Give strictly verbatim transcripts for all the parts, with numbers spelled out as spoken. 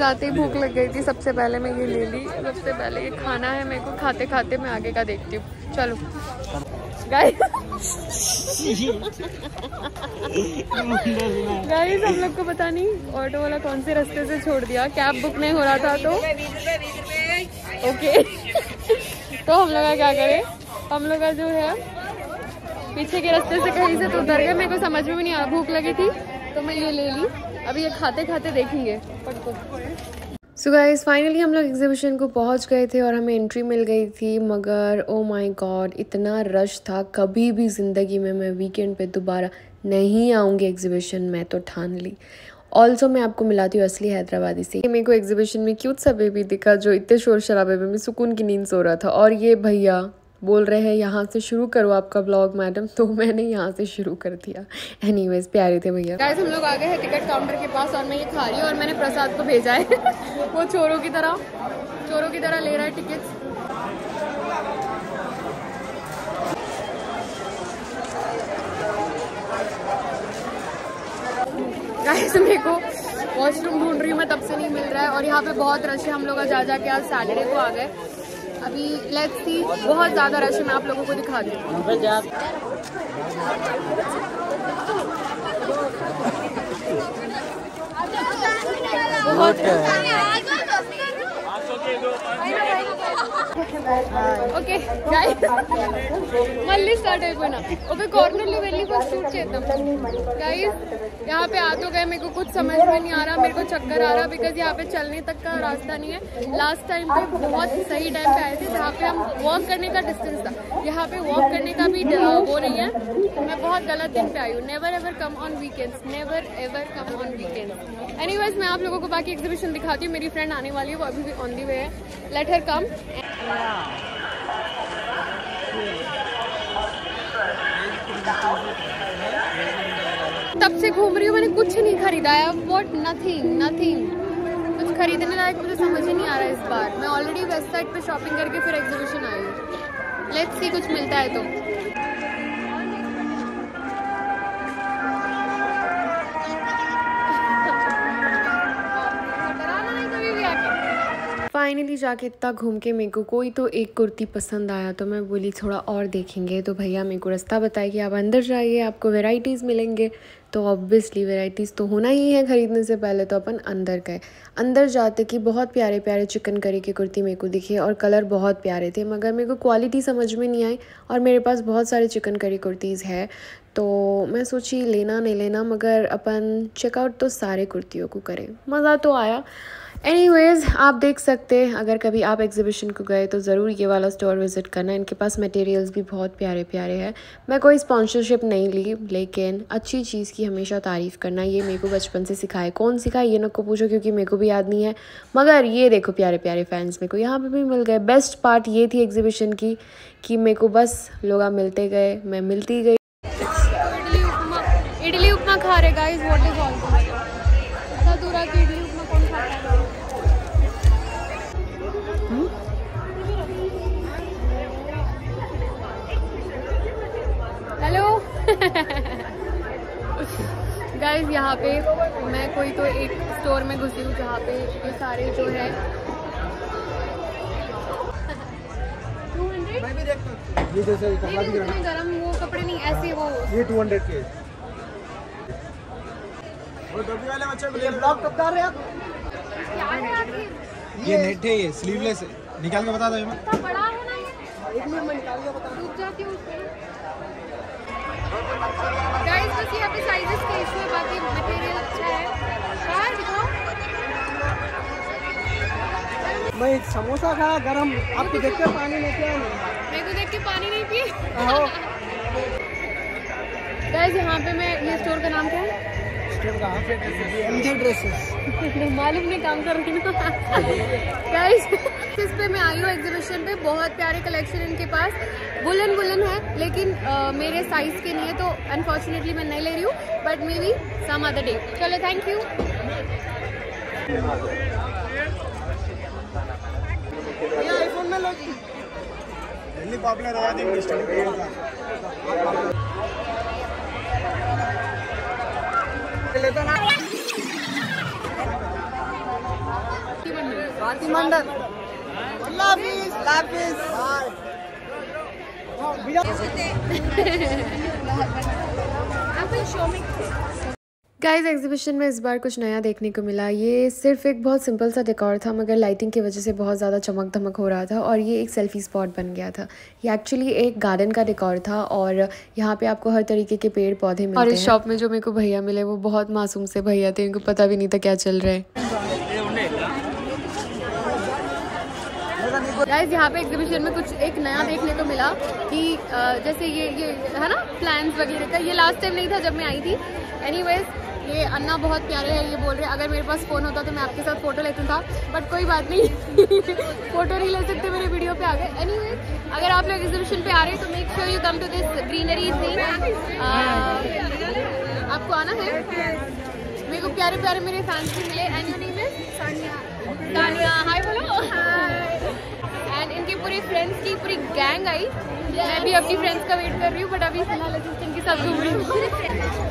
आते ही भूख लग गई थी, सबसे पहले मैं ये ले ली। सबसे पहले ये खाना है मेरे को, खाते खाते मैं आगे का देखती हूँ। चलो गाइस गाइस हम लोग को पता नहीं ऑटो वाला कौन से रास्ते से छोड़ दिया, कैब बुक नहीं हो रहा था तो ओके तो हम लोग का क्या करें, हम लोग का जो है पीछे के रास्ते से कहीं से तो उतर गए। मेरे को समझ में भी नहीं आ रहा, भूख लगी थी तो मैं ये ले ली। अभी ये खाते खाते देखेंगे। सो गाइस फाइनली हम लोग एग्जीबिशन को पहुंच गए थे और हमें एंट्री मिल गई थी, मगर ओ माय गॉड इतना रश था। कभी भी ज़िंदगी में मैं वीकेंड पे दोबारा नहीं आऊँगी एग्जीबिशन में, तो ठान ली। ऑल्सो मैं आपको मिलाती हूँ असली हैदराबादी से। मेरे को एग्जीबिशन में क्यूट सा बेबी दिखा जो इतने शोर शराबे में मैं सुकून की नींद सो रहा था, और ये भैया बोल रहे हैं यहाँ से शुरू करो आपका ब्लॉग मैडम, तो मैंने यहाँ से शुरू कर दिया। एनीवेज प्यारे थे भैया। गाइस हम लोग आ गए हैं टिकट काउंटर के पास और मैं ये खा रही हूँ और मैंने प्रसाद को भेजा है वो चोरों की तरह चोरों की तरह ले रहा है टिकट। गाइस मेरे को वॉशरूम ढूंढ रही हूँ मैं, तब से नहीं मिल रहा है और यहाँ पे बहुत रश है। हम लोग जा जा के आज सैटरडे को आ गए। अभी लेट्स सी, बहुत ज़्यादा रश है, मैं आप लोगों को दिखा दूँ। बहुत ఓకే गाइस మళ్ళీ స్టార్ట్ అయిపోయినా ఒక కార్నర్ లో వెళ్ళి ఫస్ట్ షూట్ చేద్దాం। गाइस यहाँ पे आ तो गए, मेरे को कुछ समझ में नहीं आ रहा, मेरे को चक्कर आ रहा बिकॉज यहाँ पे चलने तक का रास्ता नहीं है। लास्ट टाइम पे बहुत सही टाइम पे आए थे जहाँ पे हम वॉक करने का डिस्टेंस था, यहाँ पे वॉक करने का भी वो नहीं है। मैं बहुत गलत दिन पे आई हूँ। Never ever come on weekends, never ever come on weekends. Anyways मैं आप लोगों को बाकी एग्जीबिशन दिखाती हूँ। मेरी फ्रेंड आने वाली है, वो अभी भी ऑन दी वे है, लेट हर कम। तब से घूम रही हूँ, मैंने कुछ नहीं खरीदा है। व्हाट, नथिंग नथिंग कुछ खरीदने लायक मुझे समझ ही नहीं आ रहा है इस बार। मैं ऑलरेडी वेस्ट साइड पे शॉपिंग करके फिर एग्जीबिशन आई हूँ। लेट्स सी कुछ मिलता है तो। फाइनली जाके इतना घूम के मेरे को कोई तो एक कुर्ती पसंद आया, तो मैं बोली थोड़ा और देखेंगे। तो भैया मेरे को रास्ता बताया कि आप अंदर जाइए, आपको वैरायटीज़ मिलेंगे। तो ऑब्वियसली वैरायटीज़ तो होना ही है खरीदने से पहले। तो अपन अंदर गए। अंदर जाते कि बहुत प्यारे प्यारे चिकन करी की कुर्ती मेरे को दिखे और कलर बहुत प्यारे थे, मगर मेरे को क्वालिटी समझ में नहीं आई। और मेरे पास बहुत सारे चिकन करी कुर्तीज़ है, तो मैं सोची लेना नहीं लेना, मगर अपन चेकआउट तो सारे कुर्तियों को करें। मज़ा तो आया। एनीवेज आप देख सकते हैं, अगर कभी आप एग्जीबिशन को गए तो ज़रूर ये वाला स्टोर विज़िट करना। इनके पास मटेरियल्स भी बहुत प्यारे प्यारे हैं। मैं कोई स्पॉन्सरशिप नहीं ली, लेकिन अच्छी चीज़ की हमेशा तारीफ़ करना ये मेरे को बचपन से सिखाए। कौन सिखाए ये ना को पूछो, क्योंकि मेरे को भी याद नहीं है। मगर ये देखो प्यारे प्यारे फैंस मेरे को यहाँ पे भी मिल गए। बेस्ट पार्ट ये थी एग्जीबिशन की कि मेरे को बस लोग मिलते गए, मैं मिलती गई। इडली उपमा इडली उपमा खा रहे गाइस, व्हाट इज ऑल दूरा की इडली उपमा कौन खाता है? हेलो गाइस यहाँ पे मैं कोई तो एक स्टोर में घुसी हूँ जहाँ पे ये सारे जो है मैं भी देखता हूँ। ये जैसे गरम वो कपड़े नहीं, ऐसे वो ये टू हंड्रेड के वो टोपी वाले बच्चे ये ब्लॉक कब कर रहे हैं आप? ये नेट है, ये स्लीवलेस है, निकाल के बता दो। ये मत बड़ा है ना, ये एक मिनट में निकाल के बता। रुक जाती हूँ उसमें गाइस। बस यहाँ पे साइजेस के इशू है, बाकी मटेरियल अच्छा है। यार दिखाओ, मैं समोसा खा गरम, आपको देख के पानी नहीं पिया? मेरे को देख के पानी नहीं पिए गाइस। यहाँ पे मैं, ये स्टोर का नाम क्या है? एमजे ड्रेसेस मालूम नहीं, काम कर रही हूँ गाइस। इस पे मैं आई हूँ एग्जीबिशन पे, बहुत प्यारे कलेक्शन इनके पास। वुलन वुलन है, लेकिन आ, मेरे साइज के नहीं है, तो अनफॉर्चुनेटली मैं नहीं ले रही हूँ, but may be some other day. चलो थैंक यू। ये आईफोन में लोगी जल्दी पॉपुलर हो जाएंगे। लेता ना स्वाति मंडल। गाइस एग्जीबिशन में इस बार कुछ नया देखने को मिला। ये सिर्फ एक बहुत सिंपल सा डेकोर था, मगर लाइटिंग की वजह से बहुत ज़्यादा चमक धमक हो रहा था और ये एक सेल्फी स्पॉट बन गया था। ये एक्चुअली एक गार्डन का डेकोर था और यहाँ पे आपको हर तरीके के पेड़ पौधे मिलते हैं। और इस शॉप में जो मेरे को भैया मिले वो बहुत मासूम से भैया थे, इनको पता भी नहीं था क्या चल रहा है। गाइस यहाँ पे एग्जीबिशन में कुछ एक नया देखने को मिला कि जैसे ये ये है ना प्लान्स वगैरह का, ये लास्ट टाइम नहीं था जब मैं आई थी। एनीवेज ये अन्ना बहुत प्यारे हैं, ये बोल रहे हैं अगर मेरे पास फ़ोन होता तो मैं आपके साथ फ़ोटो लेता था, बट कोई बात नहीं फ़ोटो नहीं ले सकते, मेरे वीडियो पे आ गए। एनीवेज अगर आप लोग एग्जीबिशन पे आ रहे हैं तो make sure you come to this greenery thing. आपको आना है। मेरे को प्यारे प्यारे मेरे फैंस भी मिले। And your name is Sania. Hi बोलो। एंड इनके पूरे फ्रेंड्स की पूरी गैंग आई। मैं भी अपनी फ्रेंड्स का वेट कर रही हूँ, बट अभी फिलहाल असिस्टेंट के साथ घूम रही हूँ।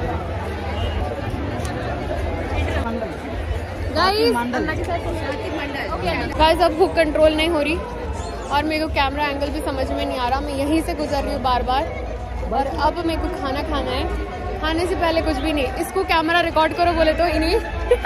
गाइस अब भूख कंट्रोल नहीं हो रही और मेरे को कैमरा एंगल भी समझ में नहीं आ रहा। मैं यहीं से गुजर रही हूँ बार बार और अब मेरे को खाना खाना है। खाने से पहले कुछ भी नहीं, इसको कैमरा रिकॉर्ड करो बोले तो इन्हीं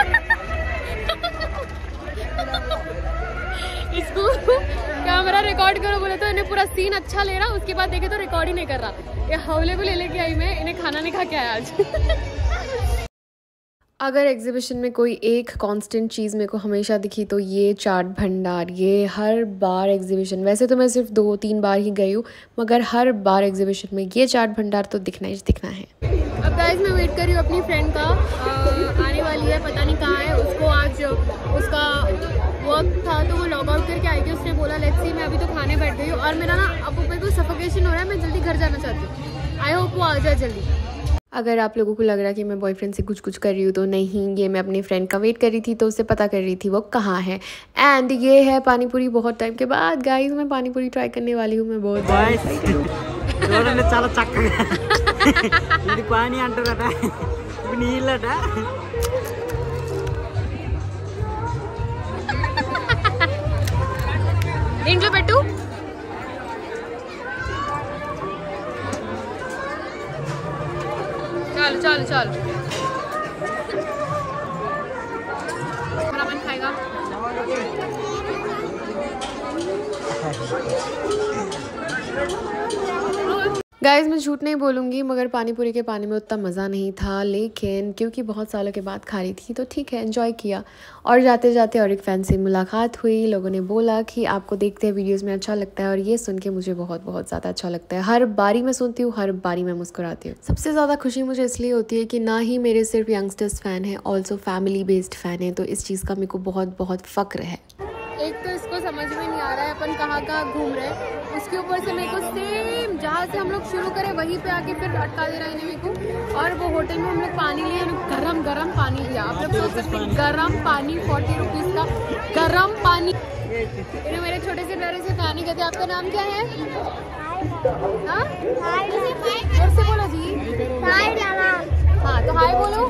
इसको कैमरा रिकॉर्ड करो बोले तो इन्हें पूरा सीन अच्छा ले रहा, उसके बाद देखे तो रिकॉर्ड ही नहीं कर रहा। ये हवले को ले लेके आई मैं, इन्हें खाना नहीं खा के आया आज। अगर एग्जीबिशन में कोई एक कांस्टेंट चीज़ मेरे को हमेशा दिखी तो ये चाट भंडार। ये हर बार एग्जीबिशन, वैसे तो मैं सिर्फ दो तीन बार ही गई हूँ, मगर हर बार एग्जीबिशन में ये चाट भंडार तो दिखना ही दिखना है। अब गाइस मैं वेट कर रही हूँ अपनी फ्रेंड का, आ, आने वाली है, पता नहीं कहाँ है। उसको आज उसका वर्क था तो वो लॉग आउट करके आई थी। उसने बोला लेट्स सी, मैं अभी तो खाने बैठ गई हूँ और मेरा ना अब मेरे को सफोकेशन हो रहा है, मैं जल्दी घर जाना चाहती हूँ। आई होप वो आ जाए जल्दी। अगर आप लोगों को लग रहा है कि मैं बॉयफ्रेंड से कुछ कुछ कर रही हूँ तो नहीं, ये मैं अपनी फ्रेंड का वेट कर रही थी तो उससे पता कर रही थी वो कहाँ है। एंड ये है पानीपुरी। बहुत टाइम के बाद गाइस मैं पानीपुरी ट्राई करने वाली हूँ। मैं बहुत ఇంట్లో పెట్టు। चलो चलो चलो हमारा मन खाएगा। गाइस मैं झूठ नहीं बोलूँगी, मगर पानीपुरी के पानी में उतना मज़ा नहीं था, लेकिन क्योंकि बहुत सालों के बाद खा रही थी तो ठीक है, एंजॉय किया। और जाते जाते और एक फ़ैन से मुलाकात हुई। लोगों ने बोला कि आपको देखते हैं वीडियोस में अच्छा लगता है, और ये सुन के मुझे बहुत बहुत ज़्यादा अच्छा लगता है। हर बारी मैं सुनती हूँ, हर बारी मैं मुस्कुराती हूँ। सबसे ज़्यादा खुशी मुझे इसलिए होती है कि ना ही मेरे सिर्फ यंगस्टर्स फ़ैन हैं, ऑल्सो फैमिली बेस्ड फ़ैन है, तो इस चीज़ का मेरे को बहुत बहुत फ़ख्र है। एक तो इसको समझ में नहीं आ रहा है अपन कहाँ कहाँ घूम रहे हैं, उसके ऊपर से मेरे को सेम जहाँ से हम लोग शुरू करें वहीं पे आके फिर अटका दे रहा है मेरे को। और वो होटल में हम लोग पानी लिए, गरम गरम पानी लिया। आप लोग सोच सकते हैं गरम पानी फोर्टी रुपीज़ का गरम पानी। इन्हें मेरे छोटे से प्यारे से पानी कहते हैं। आपका नाम क्या है? जोर से बोलो जी। हाँ तो हाय बोलो।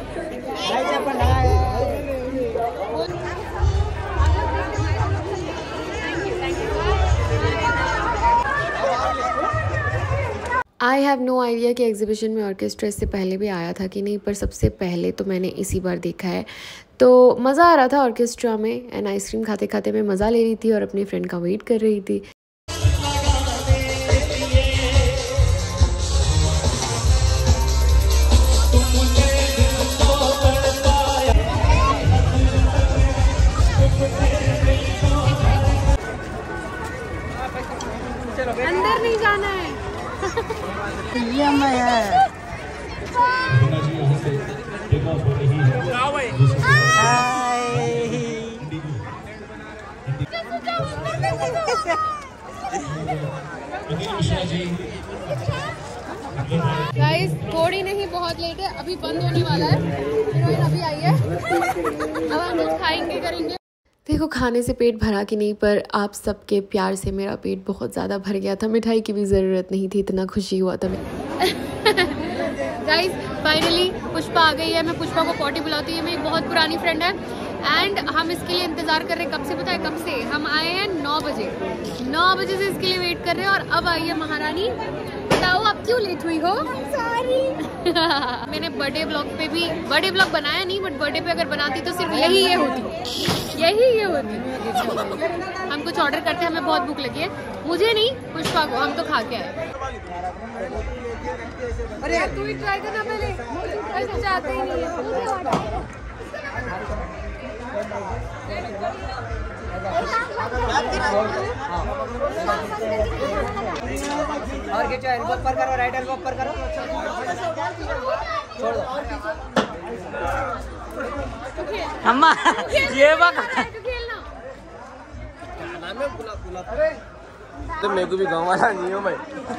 आई हैव नो आइडिया कि एग्जीबिशन में ऑर्केस्ट्रा इससे पहले भी आया था कि नहीं, पर सबसे पहले तो मैंने इसी बार देखा है। तो मज़ा आ रहा था ऑर्केस्ट्रा में, एंड आइसक्रीम खाते खाते मैं मज़ा ले रही थी और अपनी फ्रेंड का वेट कर रही थी। अंदर नहीं जाना है। ये मैं है। गाइस थोड़ी नहीं बहुत लेट है, अभी बंद होने वाला है। हीरोइन अभी आई है, अब हम कुछ खाएंगे करेंगे। देखो खाने से पेट भरा कि नहीं, पर आप सबके प्यार से मेरा पेट बहुत ज़्यादा भर गया था। मिठाई की भी ज़रूरत नहीं थी, इतना खुशी हुआ था मैं। गाइस फाइनली पुष्पा आ गई है। मैं पुष्पा को पॉटी बुलाती हूँ। मेरी बहुत पुरानी फ्रेंड है, एंड हम इसके लिए इंतजार कर रहे हैं कब से, पता है कब से? हम आए हैं नौ बजे, नौ बजे से इसके लिए वेट कर रहे हैं और अब आई है महारानी। बताओ आप क्यों लेट हुई हो? सॉरी। मैंने बर्थडे ब्लॉग पे भी बर्थडे ब्लॉग बनाया नहीं, बट बर्थडे पे अगर बनाती तो सिर्फ यही ये होती, यही ये होती। हम कुछ ऑर्डर करते हैं, हमें बहुत भूख लगी है। मुझे नहीं, पुष्पा को, हम तो खा के आए। अरे तू ही ट्राई करना पहले, मुझे चाहते ही नहीं है। और खींचो, एल्बो ऊपर करो, राइट एल्बो ऊपर करो, छोड़ दो। अम्मा ये बात तो मेरे को भी गाँव वाला नहीं हो भाई।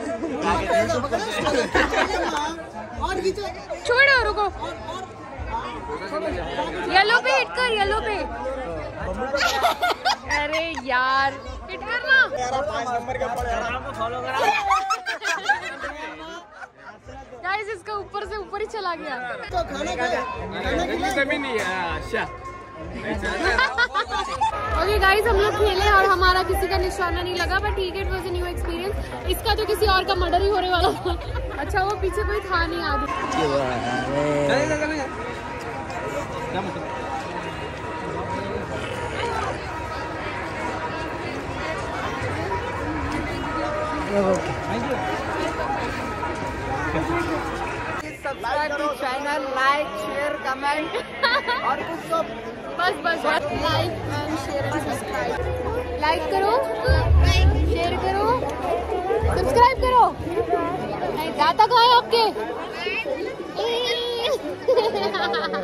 छोड़ो, रुको, येलो पे हिट कर, येलो पे। अरे यार हिट करना। गाइस इसका ऊपर से ऊपर ही चला गया। तो खाना ओके गाइस, हम लोग खेले और हमारा किसी का निशाना नहीं लगा, बट ठीक है, it was a new experience. इसका तो किसी और का मर्डर ही होने वाला था। अच्छा वो पीछे कोई था नहीं आगे। Subscribe to channel, like share comment और कुछ तो बस बस like and share and subscribe. Like करो, शेयर करो, सब्सक्राइब करो। दाता कहाँ है आपके?